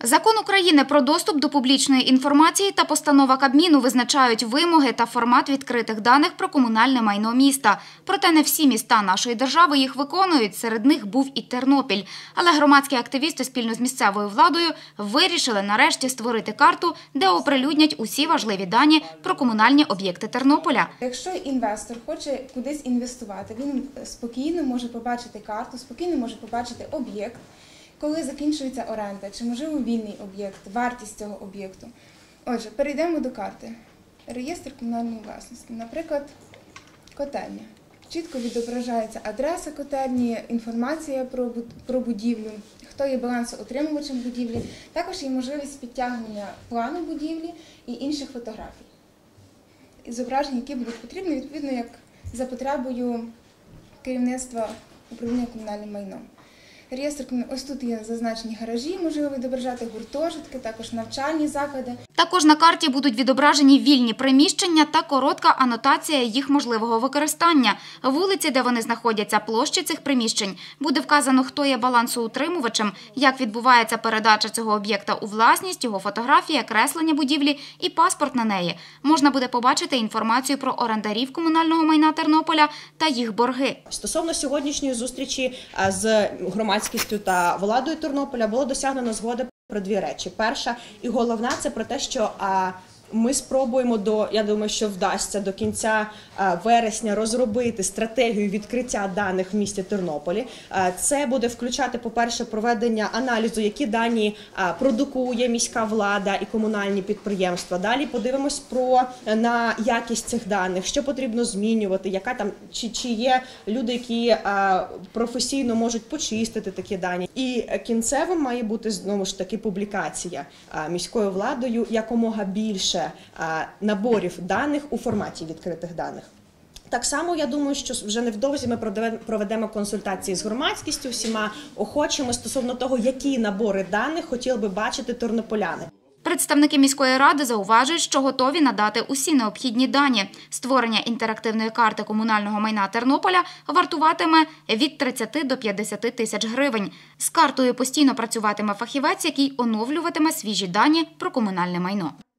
Закон України про доступ до публічної інформації та постанова Кабміну визначають вимоги та формат відкритих даних про комунальне майно міста. Проте не всі міста нашої держави їх виконують, серед них був і Тернопіль. Але громадські активісти спільно з місцевою владою вирішили нарешті створити карту, де оприлюднять усі важливі дані про комунальні об'єкти Тернополя. Якщо інвестор хоче кудись інвестувати, він спокійно може побачити карту, спокійно може побачити об'єкт, коли закінчується оренда, чи, можливо, вільний об'єкт, вартість цього об'єкту. Отже, перейдемо до карти. Реєстр комунальної власності. Наприклад, котельня. Чітко відображається адреса котельні, інформація про будівлю, хто є балансоутримувачем будівлі. Також є можливість підтягнення плану будівлі і інших фотографій. Зображення, які будуть потрібні, відповідно, як за потребою керівництва управління комунальним майном. Реєстр, ось тут є зазначені гаражі, можливо відображати гуртожитки, також навчальні заклади. Також на карті будуть відображені вільні приміщення та коротка анотація їх можливого використання. Вулиці, де вони знаходяться, площі цих приміщень. Буде вказано, хто є балансоутримувачем, як відбувається передача цього об'єкта у власність, його фотографія, креслення будівлі і паспорт на неї. Можна буде побачити інформацію про орендарів комунального майна Тернополя та їх борги. Стосовно сьогоднішньої зустрічі з громадськістю та владою Тернополя було досягнено згоди про дві речі. Перша і головна – це про те, що ми спробуємо я думаю, що вдасться до кінця вересня розробити стратегію відкриття даних в місті Тернополі. Це буде включати, по-перше, проведення аналізу, які дані продукує міська влада і комунальні підприємства. Далі подивимось на якість цих даних, що потрібно змінювати, яка там, чи є люди, які професійно можуть почистити такі дані. І кінцевим має бути, знову ж таки, публікація міською владою якомога більше наборів даних у форматі відкритих даних. Так само, я думаю, що вже невдовзі ми проведемо консультації з громадськістю, всіма охочими стосовно того, які набори даних хотіли би бачити тернополяни. Представники міської ради зауважують, що готові надати усі необхідні дані. Створення інтерактивної карти комунального майна Тернополя вартуватиме від 30 до 50 тисяч гривень. З картою постійно працюватиме фахівець, який оновлюватиме свіжі дані про комунальне майно.